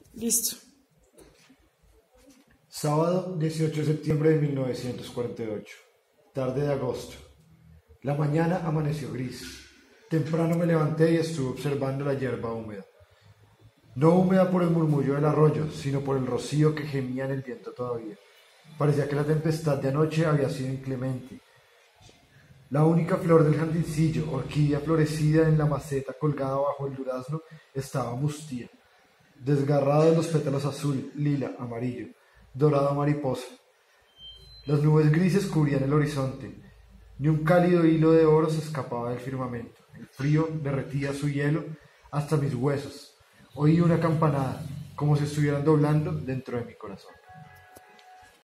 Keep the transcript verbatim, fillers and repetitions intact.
Listo. Sábado dieciocho de septiembre de mil novecientos cuarenta y ocho. Tarde de agosto. La mañana amaneció gris. Temprano me levanté y estuve observando la hierba húmeda. No húmeda por el murmullo del arroyo, sino por el rocío que gemía en el viento todavía. Parecía que la tempestad de anoche había sido inclemente. La única flor del jardincillo, orquídea florecida en la maceta colgada bajo el durazno, estaba mustía, desgarrada de los pétalos azul, lila, amarillo, dorado mariposa. Las nubes grises cubrían el horizonte. Ni un cálido hilo de oro se escapaba del firmamento. El frío derretía su hielo hasta mis huesos. Oí una campanada, como si estuvieran doblando dentro de mi corazón.